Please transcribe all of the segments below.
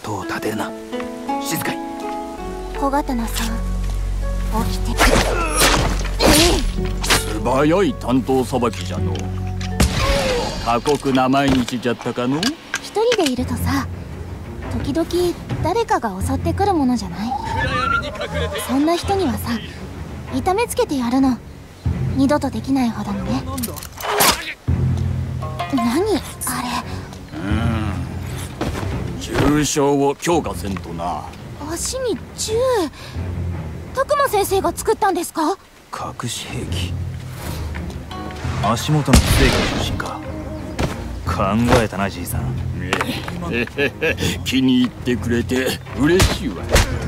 音を立てるな。静かに。 小刀さん、起きてくれ。 素早い担当さばきじゃの。過酷な毎日じゃったかの。 一人でいるとさ、時々誰かが襲ってくるものじゃない。そんな人にはさ、痛めつけてやるの。二度とできないほどにね。何あれ。 重傷を強化せんとな。 足に銃。拓磨先生が作ったんですか。 隠し兵器。足元の杖が中心か。考えたなじいさん。 気に入ってくれて嬉しいわ。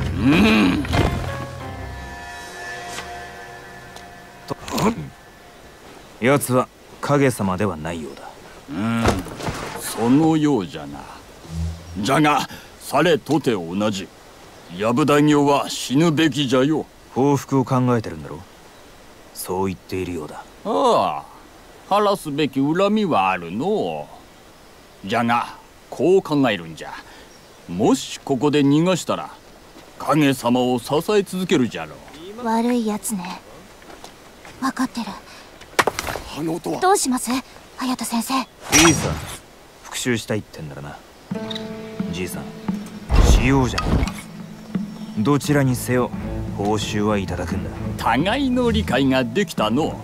奴は影様ではないようだ。 そのようじゃな。じゃがされとて同じ。藪大名は死ぬべきじゃよ。 報復を考えてるんだろう。そう言っているようだ。 ああ、晴らすべき恨みはあるのう。じゃがこう考えるんじゃ。もしここで逃がしたら影様を支え続けるじゃろう。 悪いやつね。分かってる。 あの音はどうします、隼人先生。 いいさ、復讐したいってんならな。じいさん、しようじゃない。どちらにせよ報酬はいただくんだ。 互いの理解ができたの。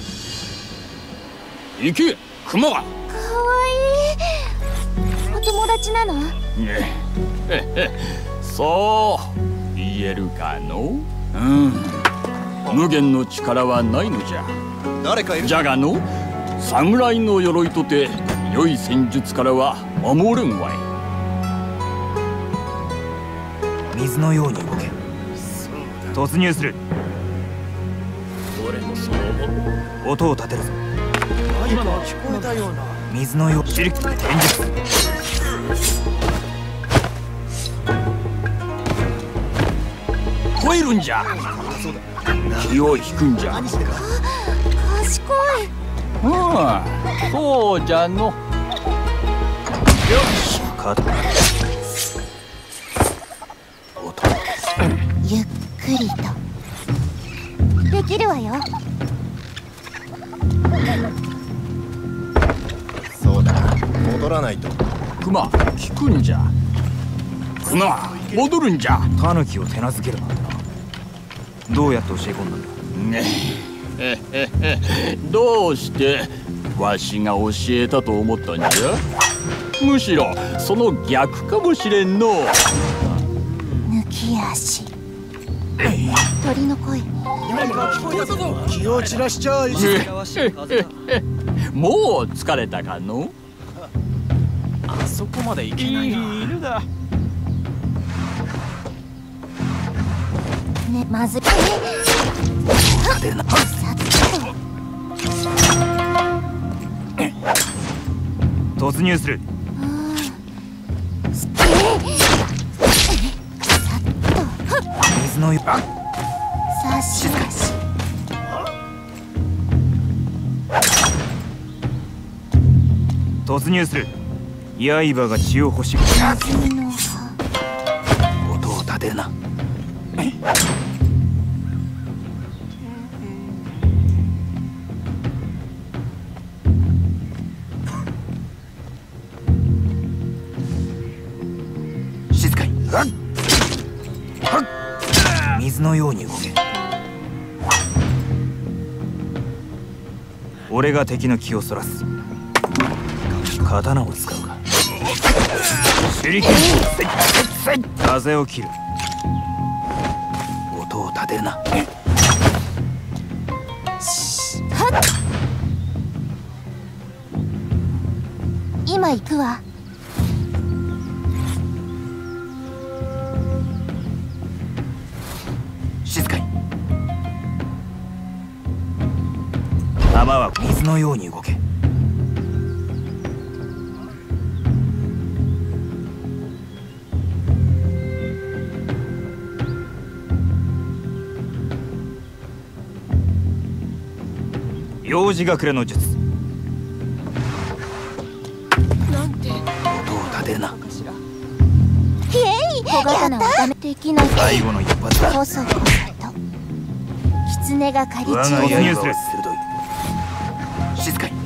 行け熊は。 かわいい。お友達なの。 そう言えるかの。無限の力はないのじゃ。 誰かいる。 じゃがの侍の鎧とて良い戦術からは守れんわい。 水のように動け。突入する。 俺もそう思う。 音を立てるぞ。 今のは聞こえたような。 水のよう。シリック剣術。 超えるんじゃ。気を引くんじゃ。 賢い。 そうじゃの。よし。 肩。 ゆっくりと。できるわよ。 そうだ、戻らないと。 熊、聞くんじゃ。熊、戻るんじゃ。 タヌキを手なずけるなんてな。どうやって教え込んだんだ。 どうしてわしが教えたと思ったんじゃ。むしろその逆かもしれんの。 抜き足。鳥の声。 気を散らしちゃい。 もう疲れたかの。 あそこまで行けないな。 犬だ。 ね、まずい。 立てるな。突入する。水のよう。 さしかし。 突入する。刃が血を欲しく。 水の葉。 音を立てるな。静かに。水のように動け。俺が敵の気をそらす。刀を使うか。手裏剣。風を切る。音を立てるな。 今行くわ。 静かに。弾は水のように動け。幼児隠れの術。 なんて音を立てるな。 ヒエ。 小刀はダメできない最後の一発だ。 こそこそと狐が狩り我中よ。 が刃は鋭い。静かに。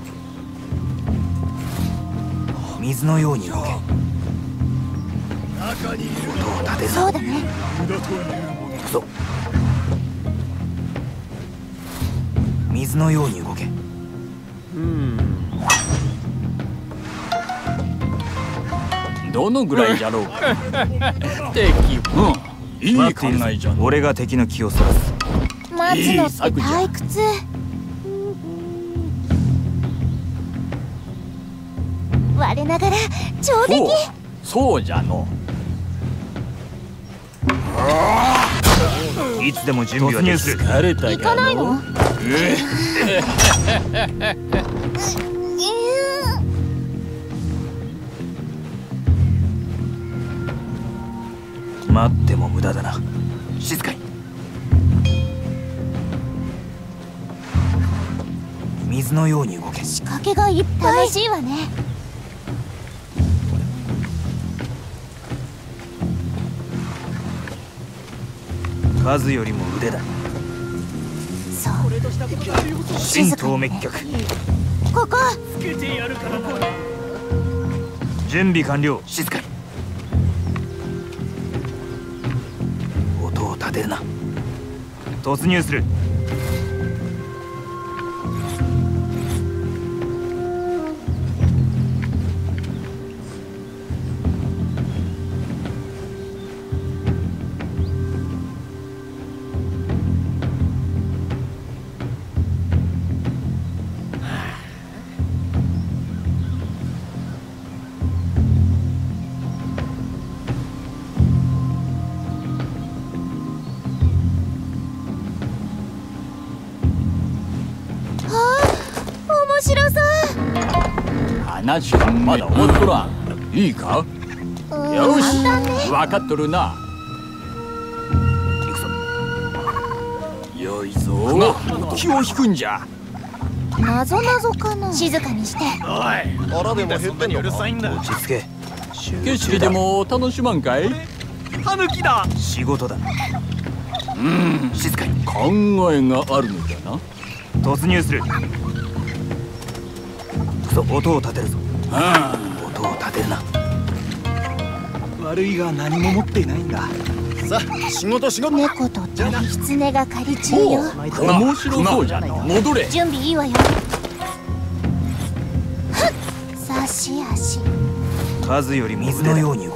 水のように動け。音を立てるな。 そうだね。 行くぞ。水のように動け。 どのぐらいじゃろうか。敵、いい考えじゃん。 俺が敵の気をそらす。 待つのって退屈。我ながら上出来。 そうじゃの。 いつでも準備はできる。 疲れた行かないの？ 待っても無駄だな。静かに。水のように動け。 仕掛けがいっぱい。楽しいわね。 数よりも腕だ。 そう。 心頭滅却。 ここ。 準備完了。静かに。音を立てるな。突入する。 面白そう。 話はまだ終わっとらん。いいか？よし、 簡単ね。 分かっとるな。 行くぞ。 よいぞ。気を引くんじゃ。 謎かな。静かにして。 腹でも減ってんのか。 落ち着け。 景色でも楽しまんかい？ タヌキだ。 仕事だ。静かに。 考えがあるのじゃな。 突入する。音を立てるぞ。音を立てるな。 悪いが何も持っていないんだ。さあ仕事。 猫と鳥、狐が狩り中よ。 面白そうじゃな。戻れ。 準備いいわよ。差し足。 数より水のように動